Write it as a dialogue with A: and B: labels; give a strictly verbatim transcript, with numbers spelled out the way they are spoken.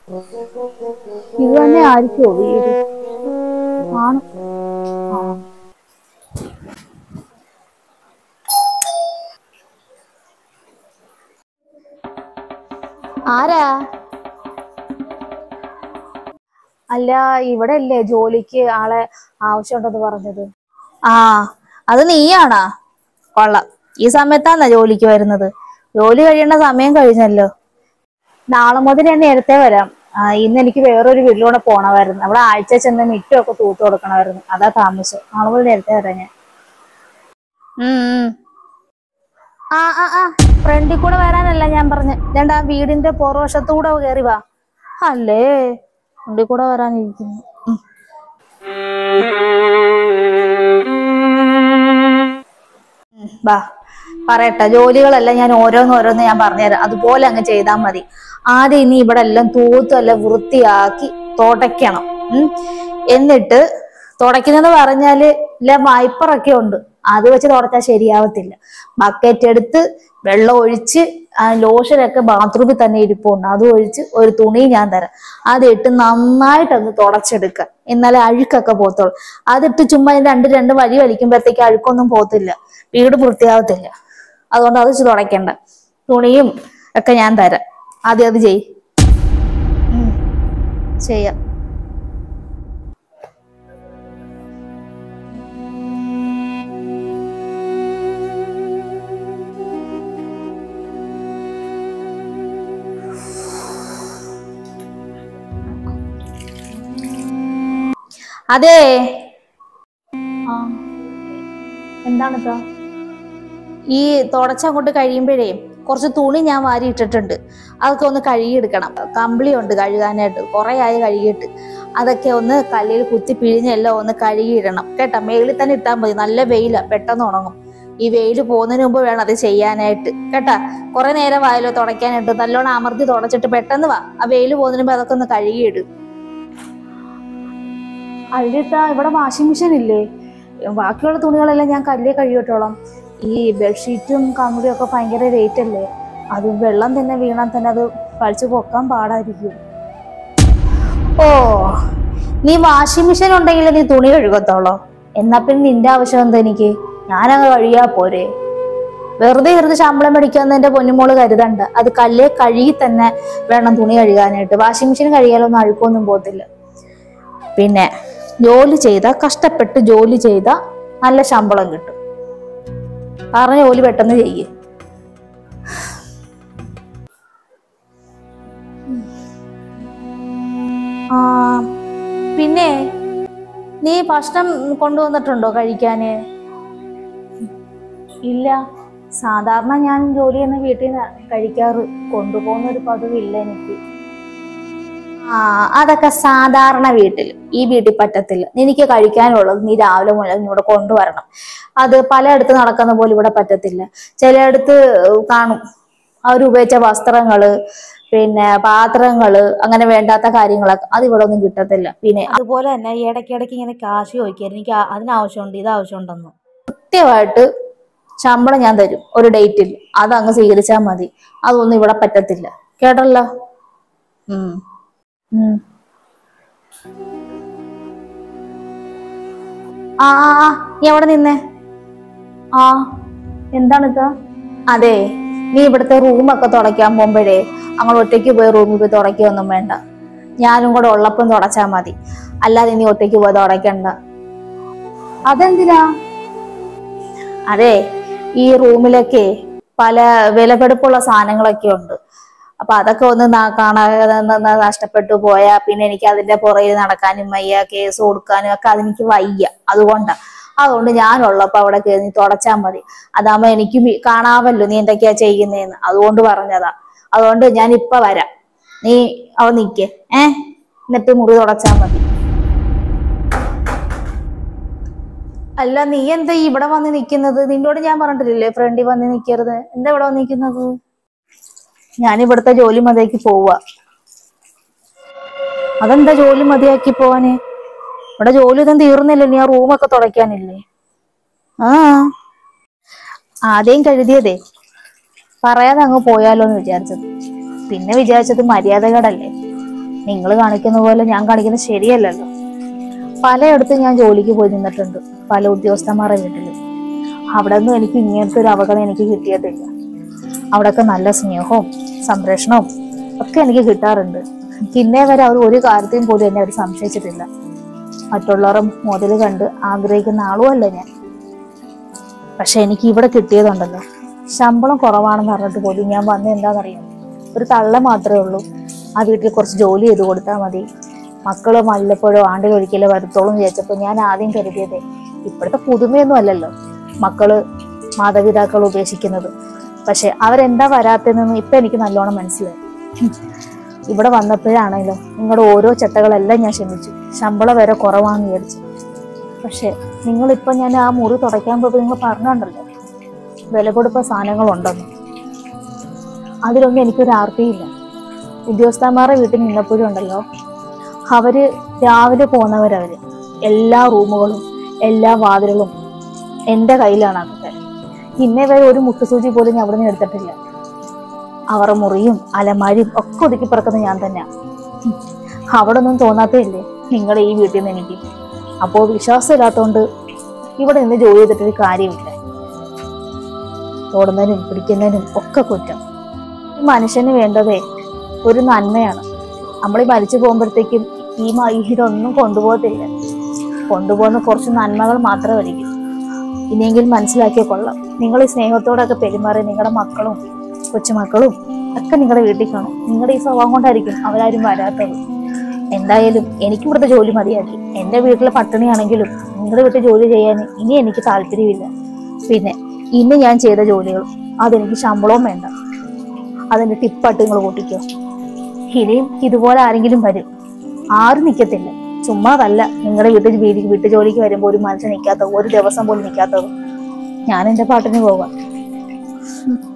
A: ഇത് തന്നെ ആയിരിക്കുമോ വീട്? ആണ്. ആ ആരാ? അല്ല, ഇവിടെ അല്ലേ ജോലിക്ക് ആളെ ആവശ്യമുണ്ടെന്ന് പറഞ്ഞത്? ആ, അത് നീയാണാ? കൊള്ളാം. ഈ സമയത്താന്നാ ജോലിക്ക് വരുന്നത്? ജോലി കഴിയേണ്ട സമയം കഴിഞ്ഞല്ലോ. നാളെ മുതൽ ഞാൻ നേരത്തെ വരാം. ആ, ഇന്ന് എനിക്ക് വേറൊരു വീട്ടിലൂടെ പോണമായിരുന്നു. അവിടെ ആഴ്ച ചെന്ന് മിറ്റമൊക്കെ തൂത്ത് കൊടുക്കണമായിരുന്നു. അതാ താമസം. നാളെ മുതൽ നേരത്തെ വരാം ഞാൻ. ഉം ആ ആ ആ ഫ്രണ്ടിൽ കൂടെ വരാനല്ല ഞാൻ പറഞ്ഞ, ഞാൻ ആ വീടിന്റെ പുറവശത്തൂടെ കയറി വാ. അല്ലേ, ഫ്രണ്ടിൽ കൂടെ വരാനിരിക്കുന്നു. വാ, പറയട്ടെ. ജോലികളെല്ലാം ഞാൻ ഓരോന്നോരോന്ന് ഞാൻ പറഞ്ഞുതരാം. അതുപോലെ അങ്ങ് ചെയ്താൽ മതി. ആദ്യം ഇനി ഇവിടെ എല്ലാം തൂത്തല്ല വൃത്തിയാക്കി തുടയ്ക്കണം. ഉം എന്നിട്ട് തുടയ്ക്കുന്നത് പറഞ്ഞാല് ഇല്ല, വൈപ്പറൊക്കെ ഉണ്ട്, അത് വെച്ച് തുടച്ചാൽ ശരിയാവത്തില്ല. ബക്കറ്റ് എടുത്ത് വെള്ളം ഒഴിച്ച് ആ ലോഷനൊക്കെ ബാത്റൂമിൽ തന്നെ ഇരിപ്പുണ്ട്, അത് ഒഴിച്ച് ഒരു തുണി ഞാൻ തരാം. അതിട്ട് നന്നായിട്ടൊന്ന് തുടച്ചെടുക്കുക. എന്നാലേ അഴുക്കൊക്കെ പോകത്തുള്ളൂ. അതിട്ട് ചുമ്മാ രണ്ട് രണ്ട് വഴി വലിക്കുമ്പോഴത്തേക്ക് അഴുക്കൊന്നും പോകത്തില്ല, വീട് വൃത്തിയാവത്തില്ല. അതുകൊണ്ട് അത് വെച്ച് തുടയ്ക്കണ്ട. തുണിയും ഒക്കെ ഞാൻ തരാം. ആദ്യം അത് ചെയ്. ചെയ്യാം. അതെ. ആ, എന്താണിതാ? ഈ തുടച്ചങ്ങോട്ട് കഴിയുമ്പോഴേ കുറച്ച് തുണി ഞാൻ വാരി ഇട്ടിട്ടുണ്ട്, അതൊക്കെ ഒന്ന് കഴുകിയെടുക്കണം. കമ്പിളി ഉണ്ട് കഴുകാനായിട്ട്, കുറെ ആയി കഴുകിയിട്ട്. അതൊക്കെ ഒന്ന് കല്ലിൽ കുത്തി പിഴിഞ്ഞെല്ലാം ഒന്ന് കഴുകിയിടണം കേട്ടോ. മേളിൽ തന്നെ ഇട്ടാൽ മതി, നല്ല വെയില, പെട്ടെന്ന് ഉണങ്ങും. ഈ വെയിൽ പോകുന്നതിന് മുമ്പ് വേണം അത് ചെയ്യാനായിട്ട് കേട്ടാ. കുറെ നേരം വായല്ലോ തുടയ്ക്കാനായിട്ട്, നല്ലോണം അമർത്തി തുടച്ചിട്ട് പെട്ടെന്ന് വാ. ആ വെയിൽ പോകുന്നതിന് മുമ്പ് അതൊക്കെ ഒന്ന് കഴുകിയിടും. അല്ലത്താ, ഇവിടെ വാഷിംഗ് മെഷീൻ ഇല്ലേ? ബാക്കിയുള്ള തുണികളെല്ലാം ഞാൻ കല്ലിൽ കഴുകിയിട്ടോളാം. ഈ ബെഡ്ഷീറ്റും കമ്പിളിയും ഒക്കെ ഭയങ്കര റേറ്റ് അല്ലേ, അത് വെള്ളം തന്നെ വീണാൽ തന്നെ അത് കഴിച്ചു പൊക്കാൻ പാടായിരിക്കും. ഓ, നീ വാഷിംഗ് മെഷീൻ ഉണ്ടെങ്കിൽ നീ തുണി കഴുകത്തോളോ? എന്നാ പിന്നെ നിന്റെ ആവശ്യം എന്താ? എനിക്ക് ഞാനങ്ങ് കഴുകിയാ പോരെ? വെറുതെ ഇരുന്ന് ശമ്പളം മേടിക്കാന്നതിന്റെ പൊന്നുമോള് കരുതണ്ട. അത് കല്ലേ കഴുകി തന്നെ വേണം തുണി കഴുകാനായിട്ട്. വാഷിംഗ് മെഷീൻ കഴുകിയാലൊന്നും അഴുക്കൊന്നും പോകത്തില്ല. പിന്നെ ജോലി ചെയ്ത, കഷ്ടപ്പെട്ട് ജോലി ചെയ്ത നല്ല ശമ്പളം കിട്ടും. പറഞ്ഞ ജോലി പെട്ടെന്ന് ചെയ്യ്. ആ, പിന്നെ നീ ഭക്ഷണം കൊണ്ടുവന്നിട്ടുണ്ടോ കഴിക്കാന്? ഇല്ല, സാധാരണ ഞാൻ ജോലി ചെയ്യുന്ന വീട്ടിൽ നിന്ന് കഴിക്കാറ്, കൊണ്ടുപോകുന്ന ഒരു പതിവില്ല എനിക്ക്. ആ, അതൊക്കെ സാധാരണ വീട്ടിൽ, ഈ വീട്ടിൽ പറ്റത്തില്ല. എനിക്ക് കഴിക്കാനുള്ളത് നീ രാവിലെ മുതൽ ഇവിടെ കൊണ്ടുവരണം. അത് പലയിടത്ത് നടക്കുന്ന പോലെ ഇവിടെ പറ്റത്തില്ല. ചിലയിടത്ത് കാണും അവർ ഉപയോഗിച്ച വസ്ത്രങ്ങള്, പിന്നെ പാത്രങ്ങള്, അങ്ങനെ വേണ്ടാത്ത കാര്യങ്ങളൊക്കെ, അത് ഇവിടെ ഒന്നും കിട്ടത്തില്ല. പിന്നെ അതുപോലെ തന്നെ ഇടയ്ക്കിടയ്ക്ക് ഇങ്ങനെ കാശ് ചോദിക്കാറ്, എനിക്ക് അതിനാവശ്യമുണ്ട് ഇതാവശ്യമുണ്ടെന്ന്. കൃത്യമായിട്ട് ശമ്പളം ഞാൻ തരും ഒരു ഡേറ്റിൽ, അതങ്ങ് സ്വീകരിച്ചാൽ മതി. അതൊന്നും ഇവിടെ പറ്റത്തില്ല, കേട്ടല്ലോ? ഉം ഉം ആ ആ ആ നീ എവിടെ നിന്നേ? ആ, എന്താണിത്? അതെ, നീ ഇവിടുത്തെ റൂമൊക്കെ തുടയ്ക്കാൻ പോകുമ്പോഴേ അങ്ങനെ ഒറ്റയ്ക്ക് പോയി റൂമിൽ പോയി തുടയ്ക്കൊന്നും വേണ്ട. ഞാനും കൂടെ ഉള്ളപ്പം തുടച്ചാൽ മതി, അല്ലാതെ നീ ഒറ്റയ്ക്ക് പോയി തുടയ്ക്കണ്ട. അതെന്തിനാ? അതെ, ഈ റൂമിലൊക്കെ പല വിലപിടിപ്പുള്ള സാധനങ്ങളൊക്കെ ഉണ്ട്. അപ്പൊ അതൊക്കെ ഒന്ന് കാണാതെ നഷ്ടപ്പെട്ടു പോയാ പിന്നെ എനിക്ക് അതിന്റെ പുറകിൽ നടക്കാനും വയ്യ, കേസ് കൊടുക്കാനും ഒക്കെ അതെനിക്ക് വയ്യ. അതുകൊണ്ടാ. അതുകൊണ്ട് ഞാനുള്ളപ്പോ അവിടെ കയറി നീ തുടച്ചാൽ മതി. അതാകുമ്പോ എനിക്ക് കാണാമല്ലോ നീ എന്തൊക്കെയാ ചെയ്യുന്നതെന്ന്. അതുകൊണ്ട് പറഞ്ഞതാ. അതുകൊണ്ട് ഞാൻ ഇപ്പൊ വരാം, നീ അവിടെ നിൽക്കേ. ഏ എന്നിട്ട് മുറി തുടച്ചാൽ മതി. അല്ല, നീ എന്താ ഇവിടെ വന്ന് നിൽക്കുന്നത്? നിന്നോട് ഞാൻ പറഞ്ഞിട്ടില്ലേ ഫ്രണ്ടിൽ വന്ന് നിൽക്കരുത്? എന്താ ഇവിടെ വന്ന് നിൽക്കുന്നത്? ഞാൻ ഇവിടുത്തെ ജോലി മതിയാക്കി പോവുക. അതെന്താ ജോലി മതിയാക്കി പോവാന്? ഇവിടെ ജോലി ഒന്നും തീർന്നില്ല, നീ ആ റൂമൊക്കെ തുടയ്ക്കാനില്ലേ? ആ, ആദ്യം കരുതിയതേ പറയാതെ അങ്ങ് പോയാലോ എന്ന് വിചാരിച്ചത്, പിന്നെ വിചാരിച്ചത് മര്യാദകേടല്ലേ. നിങ്ങൾ കാണിക്കുന്ന പോലെ ഞാൻ കാണിക്കുന്നത് ശരിയല്ലല്ലോ. പലയിടത്തും ഞാൻ ജോലിക്ക് പോയി നിന്നിട്ടുണ്ട്, പല ഉദ്യോഗസ്ഥന്മാരുടെ വീട്ടിൽ. അവിടെ ഒന്നും എനിക്ക് ഇങ്ങനത്തെ ഒരു അവഗണന എനിക്ക് കിട്ടിയിട്ടില്ല. അവിടെയൊക്കെ നല്ല സ്നേഹവും സംരക്ഷണവും ഒക്കെ എനിക്ക് കിട്ടാറുണ്ട്. ഇന്നേ വരെ അവർ ഒരു കാര്യത്തെയും പോലും എന്നെ അവർ സംശയിച്ചിട്ടില്ല. മറ്റുള്ളവരുടെ മുതൽ കണ്ട് ആഗ്രഹിക്കുന്ന ആളുമല്ല ഞാൻ. പക്ഷെ എനിക്ക് ഇവിടെ കിട്ടിയതുണ്ടല്ലോ, ശമ്പളം കുറവാണെന്ന് പറഞ്ഞിട്ട് പോലും ഞാൻ വന്ന് എന്താണെന്നറിയാം, ഒരു തള്ള മാത്രമേ ഉള്ളൂ, ആ വീട്ടിൽ കുറച്ച് ജോലി ചെയ്ത് കൊടുത്താൽ മതി, മക്കള് വല്ലപ്പോഴോ ആണ്ടിലൊരിക്കലോ വരുത്തോളം വിചാരിച്ചപ്പോൾ ഞാൻ ആദ്യം കരുതിയതേ ഇപ്പോഴത്തെ പുതുമയൊന്നും അല്ലല്ലോ മക്കള് മാതാപിതാക്കൾ ഉപേക്ഷിക്കുന്നത്. പക്ഷെ അവരെന്താ വരാത്തതെന്ന് ഇപ്പൊ എനിക്ക് നല്ലോണം മനസ്സിലായി. ഇവിടെ വന്നപ്പോഴാണല്ലോ നിങ്ങളുടെ ഓരോ ചട്ടകളെല്ലാം ഞാൻ ക്ഷമിച്ചു, ശമ്പളം വരെ കുറവാണെന്ന് വിചാരിച്ചു. പക്ഷെ നിങ്ങളിപ്പൊ ഞാൻ ആ മുറി തുടയ്ക്കാൻ പോയപ്പോൾ നിങ്ങൾ പറഞ്ഞുണ്ടല്ലോ വില കൊടുപ്പ സാധനങ്ങളുണ്ടെന്ന്. അതിലൊന്നും എനിക്കൊരു ആർത്തിയില്ല. ഉദ്യോഗസ്ഥന്മാരുടെ വീട്ടിൽ നിന്നപ്പോഴും ഉണ്ടല്ലോ, അവര് രാവിലെ പോകുന്നവരവര് എല്ലാ റൂമുകളും എല്ലാ വാതിലുകളും എൻ്റെ കയ്യിലാണ്. അതൊക്കെ ഇന്നേ വരെ ഒരു മുട്ടുസൂചി പോലും ഞാൻ അവിടെ നിന്ന് എടുത്തിട്ടില്ല. അവരുടെ മുറിയും അലമാരിയും ഒക്കെ ഒതുക്കി പറക്കുന്നത് ഞാൻ തന്നെയാ. അവിടെ ഒന്നും തോന്നാത്തല്ലേ നിങ്ങളുടെ ഈ വീട്ടിൽ നിന്ന് എനിക്ക്. അപ്പോൾ വിശ്വാസം ഇല്ലാത്തതുകൊണ്ട് ഇവിടെ നിന്ന് ജോലി ചെയ്തിട്ടൊരു കാര്യമില്ല. തൊടുന്നതിനും പിടിക്കുന്നതിനും ഒക്കെ കുറ്റം. മനുഷ്യന് വേണ്ടതേ ഒരു നന്മയാണ്. നമ്മൾ ഈ മരിച്ചു പോകുമ്പോഴത്തേക്കും ഈ ഇതൊന്നും കൊണ്ടുപോകത്തില്ല. കൊണ്ടുപോകുന്ന കുറച്ച് നന്മകൾ മാത്രമായിരിക്കും. ഇനിയെങ്കിലും മനസ്സിലാക്കിയ കൊള്ളാം. നിങ്ങൾ ഈ സ്നേഹത്തോടൊക്കെ പെരുമാറി നിങ്ങളുടെ മക്കളും കൊച്ചുമക്കളും ഒക്കെ നിങ്ങളുടെ വീട്ടിൽ കാണും. നിങ്ങളുടെ ഈ സ്വഭാവം കൊണ്ടായിരിക്കും അവരാരും വരാത്തത്. എന്തായാലും എനിക്ക് ഇവിടുത്തെ ജോലി മതിയാക്കി. എൻ്റെ വീട്ടിലെ പട്ടിണിയാണെങ്കിലും നിങ്ങളുടെ വീട്ടിൽ ജോലി ചെയ്യാൻ ഇനി എനിക്ക് താല്പര്യമില്ല. പിന്നെ ഇന്ന് ഞാൻ ചെയ്ത ജോലികൾ അതെനിക്ക് ശമ്പളവും വേണ്ട, അതിന്റെ ടിപ്പായിട്ട് നിങ്ങൾ കൂട്ടിക്കോ. ഇനിയും ഇതുപോലെ ആരെങ്കിലും വരും, ആരും നിൽക്കത്തില്ല. ചുമ്മാതല്ല നിങ്ങളുടെ വീട്ടിൽ വീട്ടിൽ വീട്ടു ജോലിക്ക് വരുമ്പോൾ ഒരു മനുഷ്യൻ നിൽക്കാത്തത്, ഒരു ദിവസം പോലും നിൽക്കാത്തത്. ഞാൻ എൻ്റെ പാട്ടിന് പോകാം.